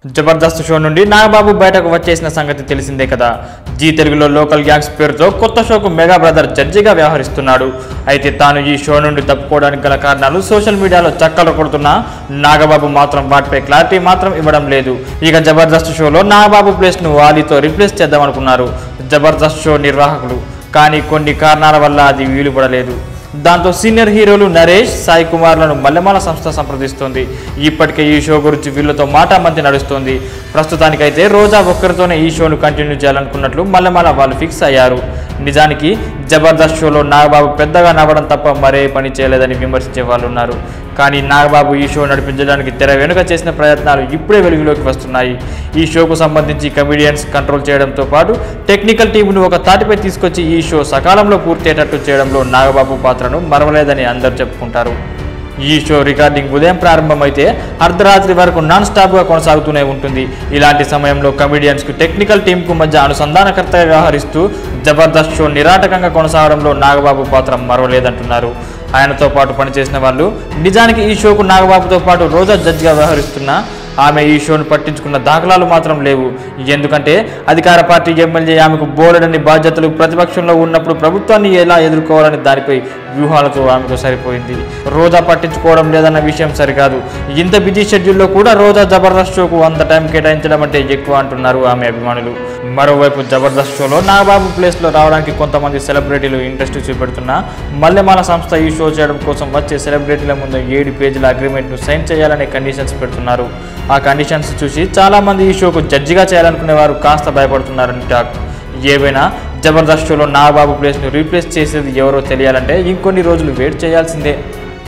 Jabardasth show నుండి నాగబాబు బయటకు వచ్చేసిన సంగతి తెలిసిందే కదా. జీ తెలుగులో లోకల్ గ్యాంగ్స్ పేరుతో కొత్త షోకు మెగా బ్రదర్ జడ్జిగా వ్యవహరిస్తున్నాడు. అయితే తాను ఈ షో నుండి తప్పుకోవడానికి గల కారణాలు సోషల్ మీడియాలో చక్కర్లు కొడుతున్నా నాగబాబు మాత్రం వాటిపై క్లారిటీ మాత్రం ఇవ్వడం లేదు. ఇక జబర్దస్త్ షోలో నాగబాబు ప్లేస్ను వాలీతో రీప్లేస్ చేద్దామనుకున్నారు జబర్దస్త్ షో నిర్వాహకులు. కానీ కొన్ని కారణాల వల్ల అది వీలుపడలేదు. దాంతో సీనియర్ హీరోలు నరేష్, సాయి కుమార్లను మల్లెమాల సంస్థ సంప్రదిస్తోంది. ఇప్పటికే ఈ షో గురించి వీళ్ళతో మాటామంతి నడుస్తోంది. ప్రస్తుతానికైతే రోజా ఒక్కరితోనే ఈ షోను కంటిన్యూ చేయాలనుకున్నట్లు మల్లెమాల వాళ్ళు ఫిక్స్ అయ్యారు. నిజానికి జబర్దస్త్ షోలో నాగబాబు పెద్దగా నవ్వడం తప్ప మరే పని చేయలేదని విమర్శించే వాళ్ళు ఉన్నారు. కానీ నాగబాబు ఈ షో నడిపించడానికి తెర వెనుక చేసిన ప్రయత్నాలు ఇప్పుడే వెలుగులోకి వస్తున్నాయి. ఈ షోకు సంబంధించి కమెడియన్స్ కంట్రోల్ చేయడంతో పాటు టెక్నికల్ టీంను ఒక తాటిపై తీసుకొచ్చి ఈ షో సకాలంలో పూర్తయ్యేటట్టు చేయడంలో నాగబాబు పాత్రను మరవలేదని అందరూ చెప్పుకుంటారు. ఈ షో రికార్డింగ్ ఉదయం ప్రారంభమైతే అర్ధరాత్రి వరకు నాన్ స్టాప్గా కొనసాగుతూనే ఉంటుంది. ఇలాంటి సమయంలో కమెడియన్స్కు టెక్నికల్ టీంకు మధ్య అనుసంధానకర్తగా వ్యవహరిస్తూ జబర్దస్త్ షో నిరాటకంగా కొనసాగడంలో నాగబాబు పాత్ర మరవలేదంటున్నారు. ఆయనతో పాటు పనిచేసిన వాళ్ళు నిజానికి ఈ షోకు నాగబాబుతో పాటు రోజా జడ్జిగా వ్యవహరిస్తున్న ఆమె ఈ షోను పట్టించుకున్న దాఖలాలు మాత్రం లేవు. ఎందుకంటే అధికార పార్టీ ఎమ్మెల్యే ఆమెకు బోలెడని బాధ్యతలు, ప్రతిపక్షంలో ఉన్నప్పుడు ప్రభుత్వాన్ని ఎలా ఎదుర్కోవాలని దానిపై వ్యూహాలతో ఆమెకు సరిపోయింది. రోజా పట్టించుకోవడం లేదన్న విషయం సరికాదు. ఇంత బిజీ షెడ్యూల్లో కూడా రోజా జబర్దస్త్ షోకు అంత టైం కేటాయించడం అంటే ఎక్కువ అంటున్నారు ఆమె అభిమానులు. మరోవైపు జబర్దస్త్ షోలో నాగబాబు ప్లేస్లో రావడానికి కొంతమంది సెలబ్రిటీలు ఇంట్రెస్ట్ చూపెడుతున్నా మల్లెమాల సంస్థ ఈ షో చేయడం కోసం వచ్చే సెలబ్రిటీల ముందు 7 పేజీల అగ్రిమెంట్ను సైన్ చేయాలనే కండిషన్స్ పెడుతున్నారు. ఆ కండిషన్స్ చూసి చాలామంది ఈ షోకు జడ్జిగా చేయాలనుకునే వారు కాస్త భయపడుతున్నారని టాక్. ఏవైనా జబర్దస్త్ షోలో నాగబాబు ప్లేస్ను రీప్లేస్ చేసేది ఎవరో తెలియాలంటే ఇంకొన్ని రోజులు వెయిట్ చేయాల్సిందే.